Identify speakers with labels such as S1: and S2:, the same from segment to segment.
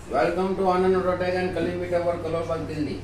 S1: Welcome to Anand autotech and Kaling tower Karol Bagh Delhi.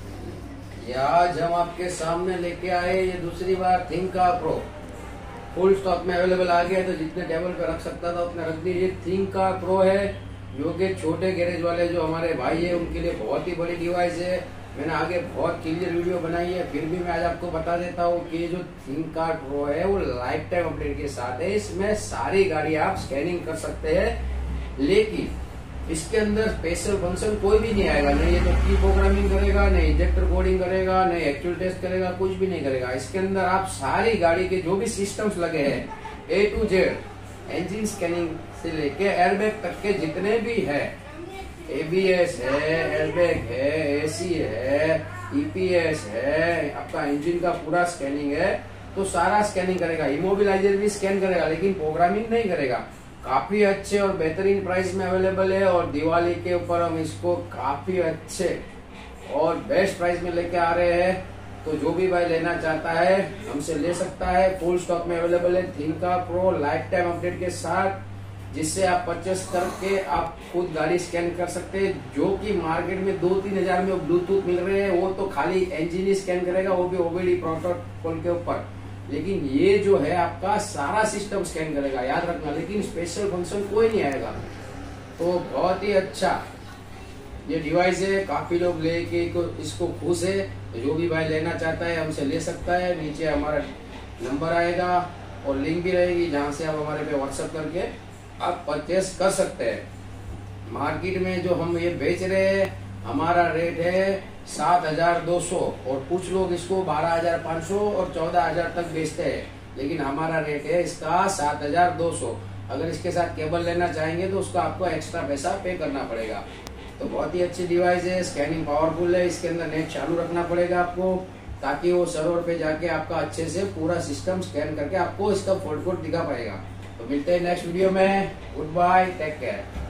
S1: ये आज हम आपके सामने लेके आए ये दूसरी बार थिंका प्रो फुल स्टॉक में अवेलेबल आ गया है, तो जितने टेबल पे रख सकता था उतने रख दिए। ये थिंका प्रो है जो कि छोटे गैरेज वाले जो हमारे भाई है उनके लिए बहुत ही बड़ी डिवाइस है। मैंने आगे बहुत क्लियर वीडियो बनाई है, फिर भी मैं आज आपको बता देता हूँ कि ये जो थिंका प्रो है वो लाइफ टाइम अपडेट के साथ है। इसमें सारी गाड़ी आप स्कैनिंग कर सकते हैं, लेकिन इसके अंदर स्पेशल फंक्शन कोई भी नहीं आएगा। नहीं ये तो की प्रोग्रामिंग करेगा, नहीं इंजेक्टर कोडिंग करेगा, नहीं एक्चुअल टेस्ट करेगा, कुछ भी नहीं करेगा। इसके अंदर आप सारी गाड़ी के जो भी सिस्टम्स लगे हैं A to Z, engine scanning से लेके एयरबैग तक के जितने भी है, ABS है, एयरबैग है, AC है, EPS है, आपका इंजन का पूरा स्कैनिंग है, तो सारा स्कैनिंग करेगा। इमोबिलाइजर भी स्कैन करेगा, लेकिन प्रोग्रामिंग नहीं करेगा। काफी अच्छे और बेहतरीन प्राइस में अवेलेबल है, और दिवाली के ऊपर हम इसको काफी अच्छे और बेस्ट प्राइस में लेके आ रहे हैं। तो जो भी भाई लेना चाहता है हमसे ले सकता है। फुल स्टॉक में अवेलेबल है ThinkCar pro lifetime update के साथ, जिससे आप परचेस करके आप खुद गाड़ी स्कैन कर सकते हैं। जो कि मार्केट में 2-3 हजार में ब्लूटूथ मिल रहे हैं, वो तो खाली इंजन ही स्कैन करेगा, वो भी OBD प्रोटोकॉल के ऊपर। लेकिन ये जो है आपका सारा सिस्टम स्कैन करेगा, याद रखना, लेकिन स्पेशल फंक्शन कोई नहीं आएगा। तो बहुत ही अच्छा ये डिवाइस है, काफी लोग लेके इसको खुश है। तो जो भी भाई लेना चाहता है हमसे ले सकता है। नीचे हमारा नंबर आएगा और लिंक भी रहेगी, जहां से आप हमारे पे व्हाट्सएप करके आप परचेस कर सकते हैं। मार्केट में जो हम ये बेच रहे हैं हमारा रेट है 7,200, और कुछ लोग इसको 12,500 और 14,000 तक बेचते हैं, लेकिन हमारा रेट है इसका 7,200। अगर इसके साथ केबल लेना चाहेंगे तो उसका आपको एक्स्ट्रा पैसा पे करना पड़ेगा। तो बहुत ही अच्छी डिवाइस है, स्कैनिंग पावरफुल है। इसके अंदर नेट चालू रखना पड़ेगा आपको, ताकि वो सर्वर पे जाके आपका अच्छे से पूरा सिस्टम स्कैन करके आपको इसका फॉल्ट कोड दिखा पाएगा। तो मिलते हैं नेक्स्ट वीडियो में। Goodbye, take care.